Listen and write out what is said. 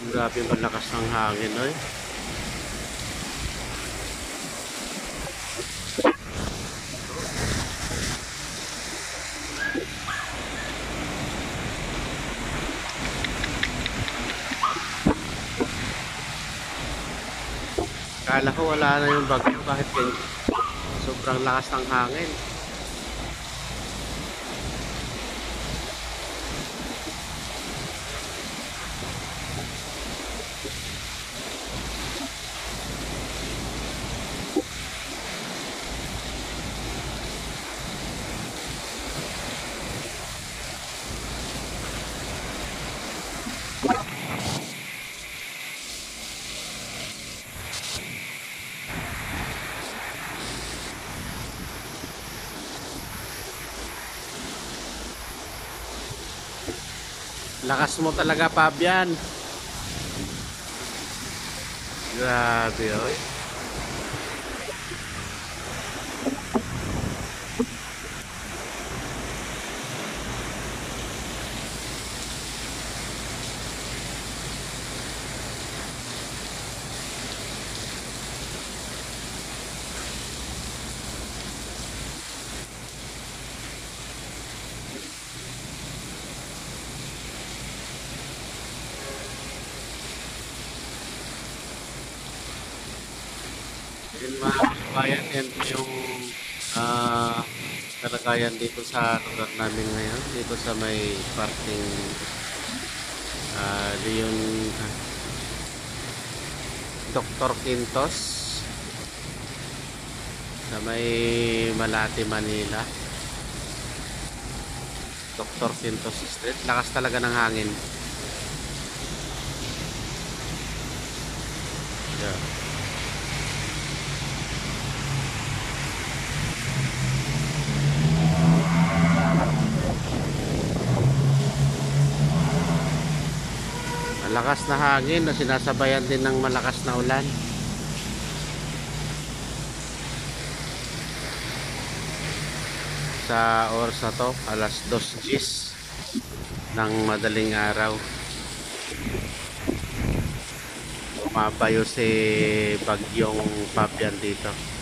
Grabe malakas ng hangin, oy. Kala ko wala na yung bagyo kahit ganyan. Sobrang lakas ng hangin. Lakas mo talaga, Fabian. Grabe, oy. Yun mga kabayan, yan po yung kalagayan dito sa lugar namin ngayon. Dito sa may parking Leon Dr. Quintos sa may Malate, Manila. Dr. Quintos Street. Lakas talaga ng hangin. Yeah. Malakas na hangin na sinasabayan din ng malakas na ulan. Sa oras na to, alas 2:10 ng madaling araw. Bumabayo si Bagyong Fabian dito.